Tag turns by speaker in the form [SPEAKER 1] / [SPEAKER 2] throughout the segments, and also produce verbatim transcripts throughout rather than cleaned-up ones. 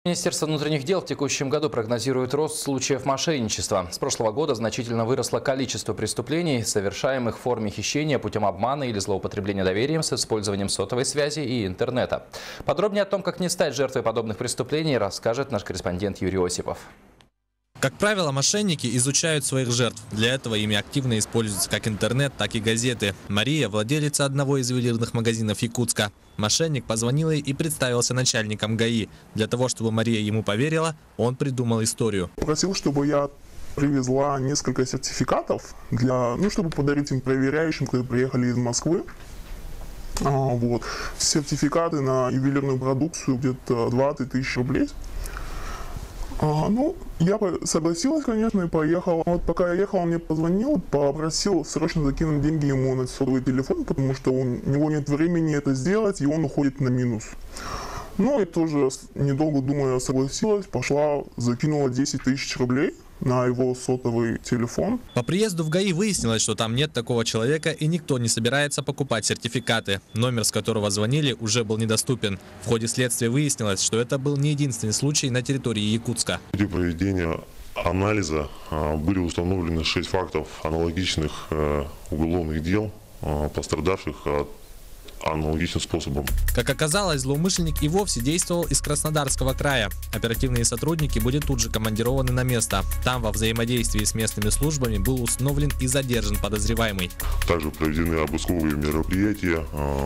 [SPEAKER 1] Министерство внутренних дел в текущем году прогнозирует рост случаев мошенничества. С прошлого года значительно выросло количество преступлений, совершаемых в форме хищения путем обмана или злоупотребления доверием с использованием сотовой связи и интернета. Подробнее о том, как не стать жертвой подобных преступлений, расскажет наш корреспондент Юрий Осипов.
[SPEAKER 2] Как правило, мошенники изучают своих жертв. Для этого ими активно используются как интернет, так и газеты. Мария – владелица одного из ювелирных магазинов Якутска. Мошенник позвонил ей и представился начальником ГАИ. Для того, чтобы Мария ему поверила, он придумал историю.
[SPEAKER 3] Попросил, чтобы я привезла несколько сертификатов, для, ну, чтобы подарить им проверяющим, которые приехали из Москвы. А, вот. Сертификаты на ювелирную продукцию где-то двадцать тысяч рублей. А, ну, я согласилась, конечно, и поехала. Вот пока я ехала, он мне позвонил, попросил срочно закинуть деньги ему на сотовый телефон, потому что он, у него нет времени это сделать, и он уходит на минус. Ну, и тоже, недолго думая, согласилась, пошла, закинула десять тысяч рублей на его сотовый телефон.
[SPEAKER 2] По приезду в ГАИ выяснилось, что там нет такого человека и никто не собирается покупать сертификаты. Номер, с которого звонили, уже был недоступен. В ходе следствия выяснилось, что это был не единственный случай на территории Якутска.
[SPEAKER 4] В ходе проведения анализа были установлены шесть фактов аналогичных уголовных дел, пострадавших от аналогичным способом.
[SPEAKER 2] Как оказалось, злоумышленник и вовсе действовал из Краснодарского края. Оперативные сотрудники были тут же командированы на место. Там во взаимодействии с местными службами был установлен и задержан подозреваемый.
[SPEAKER 4] Также проведены обысковые мероприятия,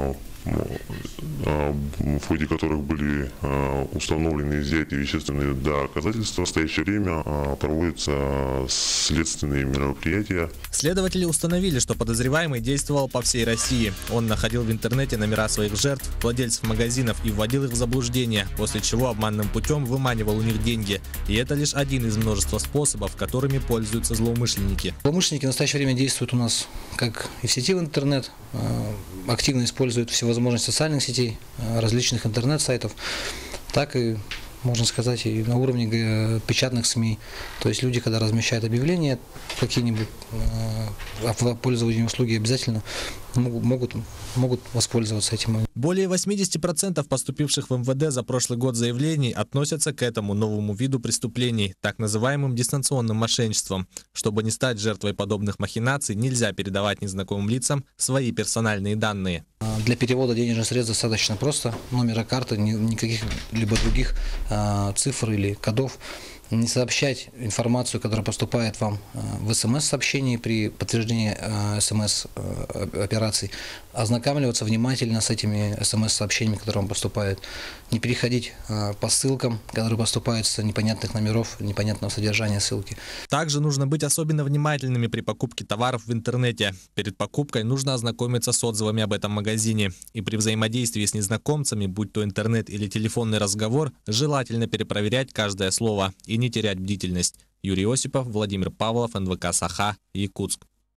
[SPEAKER 4] в ходе которых были установлены и взяты вещественные доказательства. В настоящее время проводятся следственные мероприятия.
[SPEAKER 2] Следователи установили, что подозреваемый действовал по всей России. Он находил в интернете номера своих жертв, владельцев магазинов и вводил их в заблуждение, после чего обманным путем выманивал у них деньги. И это лишь один из множества способов, которыми пользуются злоумышленники.
[SPEAKER 5] Злоумышленники в настоящее время действуют у нас как и в сети в интернет, активно используют всевозможные социальных сетей, различных интернет-сайтов, так и, можно сказать, и на уровне печатных СМИ. То есть люди, когда размещают объявления какие-нибудь о пользовании услуги, обязательно могут, могут воспользоваться этим.
[SPEAKER 2] Более восьмидесяти процентов поступивших в эм вэ дэ за прошлый год заявлений относятся к этому новому виду преступлений, так называемым дистанционным мошенничеством. Чтобы не стать жертвой подобных махинаций, нельзя передавать незнакомым лицам свои персональные данные.
[SPEAKER 5] Для перевода денежных средств достаточно просто номера карты, никаких либо других а, цифр или кодов. Не сообщать информацию, которая поступает вам в СМС-сообщении при подтверждении СМС-операций, ознакомливаться внимательно с этими СМС-сообщениями, которые вам поступают, не переходить по ссылкам, которые поступают с непонятных номеров, непонятного содержания ссылки.
[SPEAKER 2] Также нужно быть особенно внимательными при покупке товаров в интернете. Перед покупкой нужно ознакомиться с отзывами об этом магазине. И при взаимодействии с незнакомцами, будь то интернет или телефонный разговор, желательно перепроверять каждое слово и не терять бдительность. Юрий Осипов, Владимир Павлов, эн вэ ка «Саха», Якутск.